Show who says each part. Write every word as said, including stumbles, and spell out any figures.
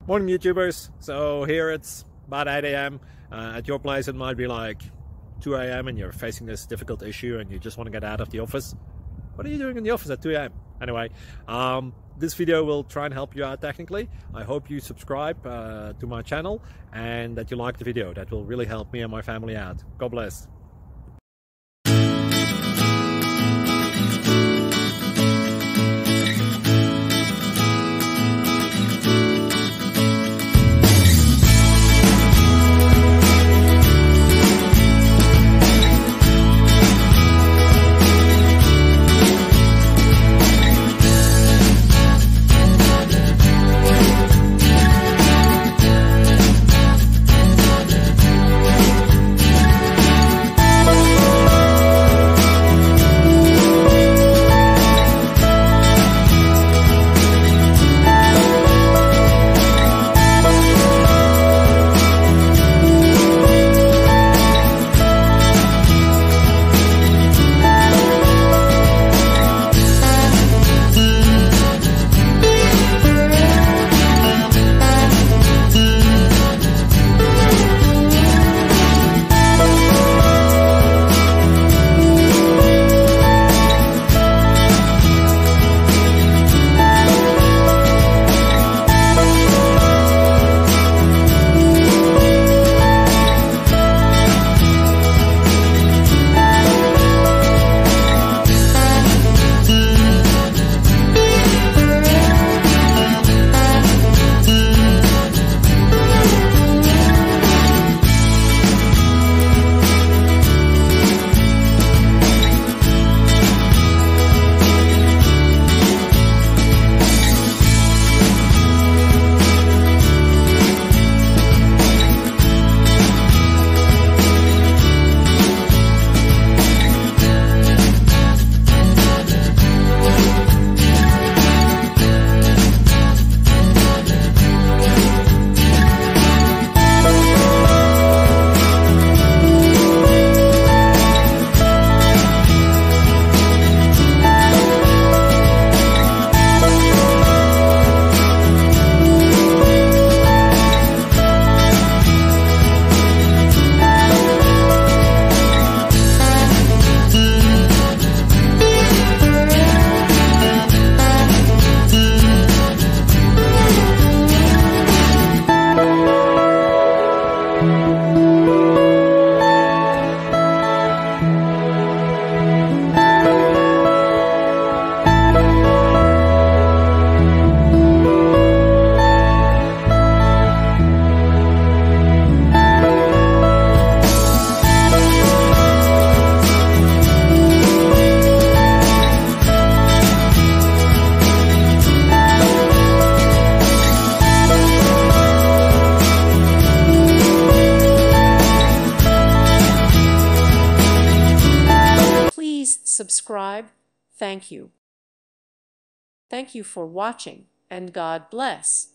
Speaker 1: Morning YouTubers. So here it's about eight A M Uh, at your place it might be like two A M and you're facing this difficult issue and you just want to get out of the office. What are you doing in the office at two A M? Anyway, um, this video will try and help you out technically. I hope you subscribe uh, to my channel and that you like the video. That will really help me and my family out. God bless.
Speaker 2: Subscribe. Thank you. Thank you for watching, and God bless.